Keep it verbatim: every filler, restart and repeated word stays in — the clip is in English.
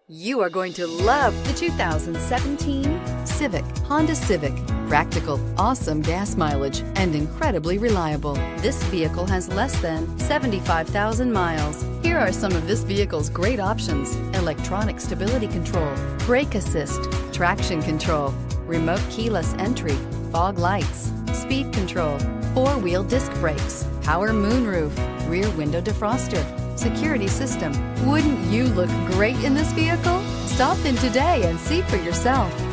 You are going to love the two thousand seventeen Civic, Honda Civic. Practical, awesome gas mileage, and incredibly reliable. This vehicle has less than seventy-five thousand miles. Here are some of this vehicle's great options: electronic stability control, brake assist, traction control, remote keyless entry, fog lights, speed control, four-wheel disc brakes, power moonroof, rear window defroster, security system. Wouldn't you look great in this vehicle? Stop in today and see for yourself.